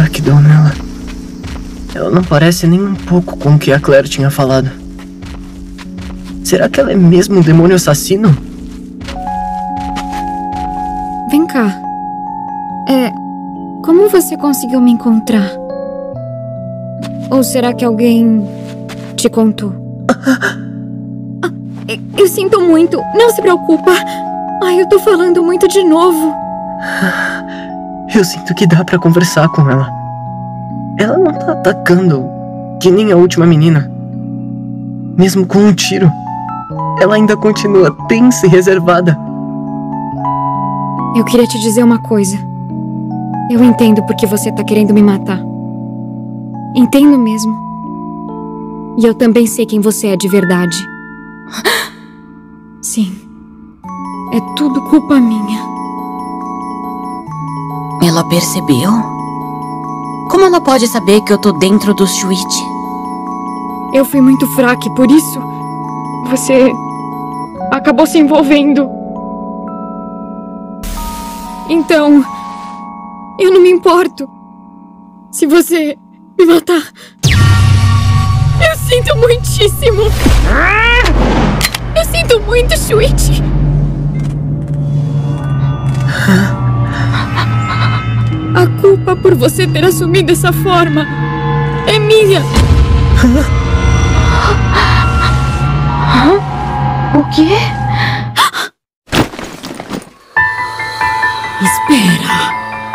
Será que deu nela? Ela não parece nem um pouco com o que a Claire tinha falado. Será que ela é mesmo um demônio assassino? Vem cá. Como você conseguiu me encontrar? Ou será que alguém te contou? Eu sinto muito. Não se preocupa. Ai, eu tô falando muito de novo. Eu sinto que dá pra conversar com ela. Ela não tá atacando, que nem a última menina. Mesmo com um tiro, ela ainda continua tensa e reservada. Eu queria te dizer uma coisa. Eu entendo porque você tá querendo me matar. Entendo mesmo. E eu também sei quem você é de verdade. Sim. É tudo culpa minha. Ela percebeu? Como ela pode saber que eu tô dentro do Shuichi? Eu fui muito fraca e por isso você acabou se envolvendo. Então, eu não me importo se você me matar. Eu sinto muitíssimo. Eu sinto muito, Shuichi. A culpa por você ter assumido essa forma é minha. O quê? Espera.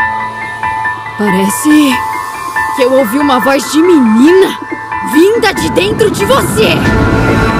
Parece que eu ouvi uma voz de menina vinda de dentro de você.